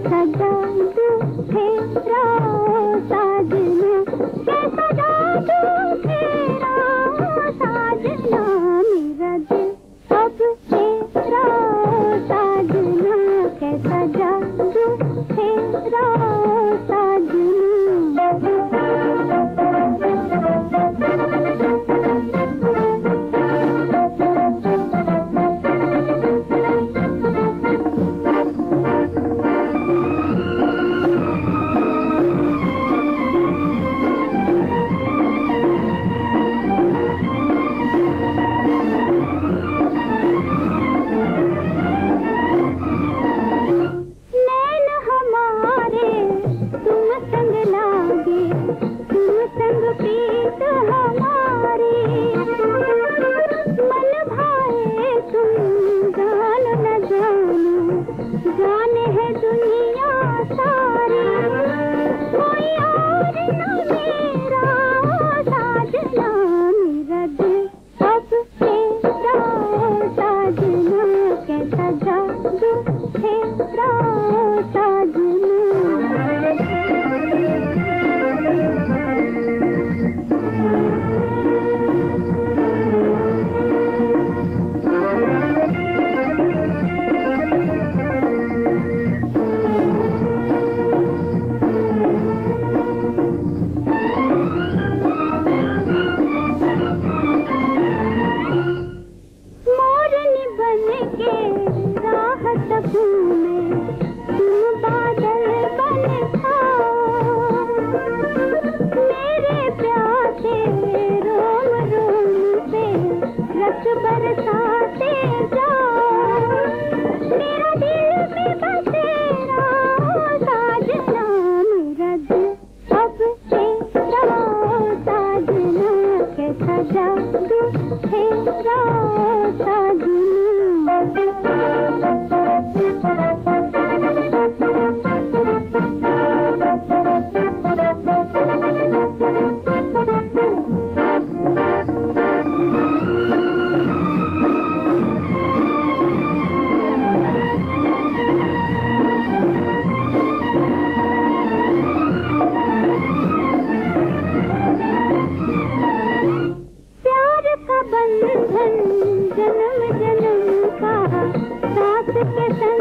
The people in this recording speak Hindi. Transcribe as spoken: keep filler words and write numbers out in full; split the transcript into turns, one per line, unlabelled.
कैसा जादू फेरा साजना, कैसा जादू फेरा साजना, मेरा दिल अब तेरा साजना, कैसा जादू फेरा साजना। जाने है दुनिया सारी, कोई और न मेरा साजना, मेरा दिल अब तेरा साजना, कैसा जादू तेरा साजना। तुम बादल बन आओ, मेरे प्यासे रोम रोम पे रस बरसाते जाओ, मेरा दिल में बसेरा साजना, मेरा दिल अब तेरा साजना, कैसा जादू तेरा साजना। बंधन जन्म जन्म का, साथ के